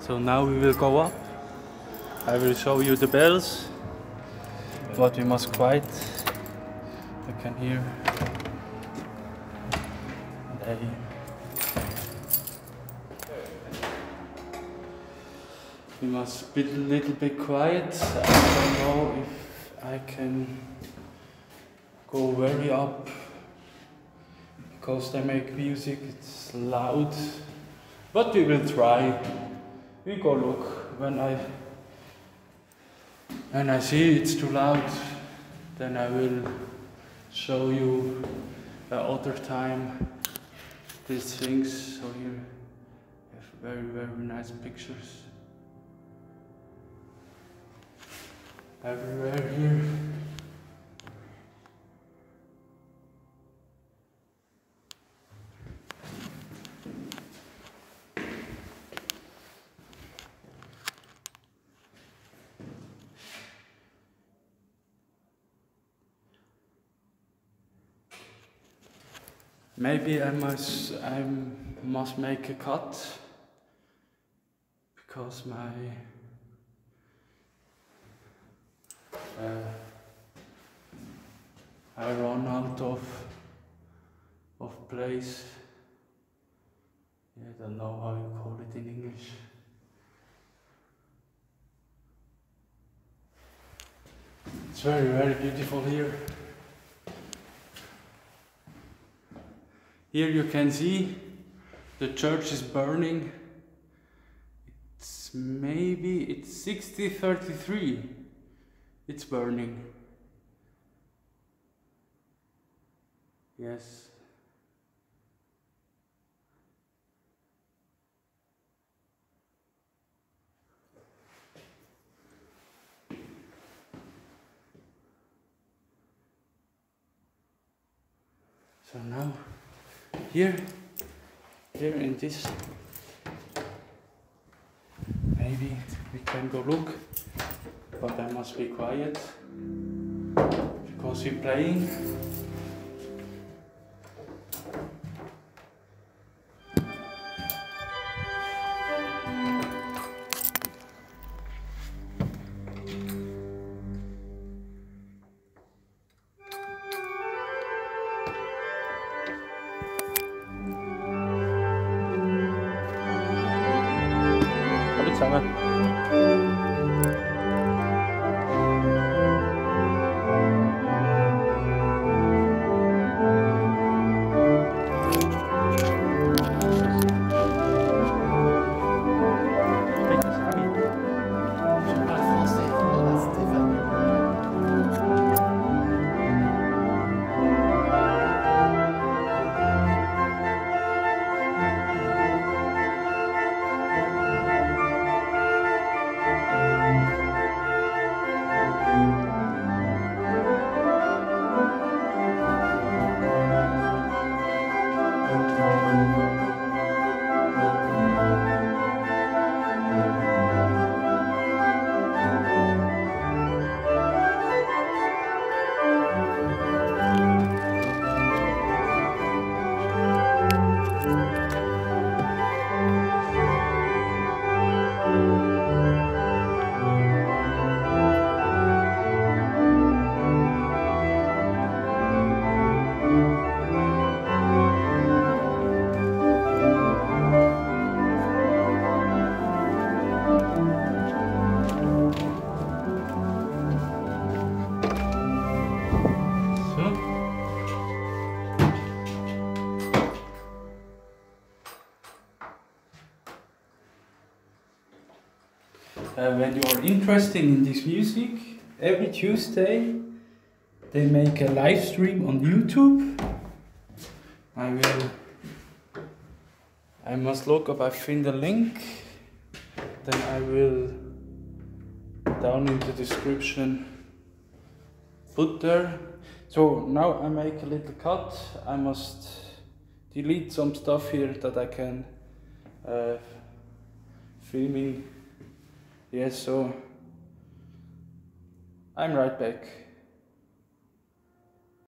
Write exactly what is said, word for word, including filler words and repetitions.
So now we will go up. I will show you the bells, but we must quiet. You can hear they we must be a little bit quiet. I don't know if I can go very up because they make music, it's loud, but we will try. We go look. When I when I see it's too loud, then I will show you uh, other time these things. So here we have very very nice pictures everywhere here. Maybe I must I must make a cut because my uh, I run out of of place. I don't know how you call it in English. It's very very beautiful here. Here you can see the church is burning. It's maybe it's sixty thirty-three. It's burning. Yes. So now Here, here in this, maybe we can go look, but I must be quiet because we're playing. Zusammen. Uh, when you are interested in this music, every Tuesday they make a live stream on YouTube. I will, I must look up, I find the link, then I will down in the description put there. So now I make a little cut. I must delete some stuff here that I can uh, filming. Yes, so I'm right back.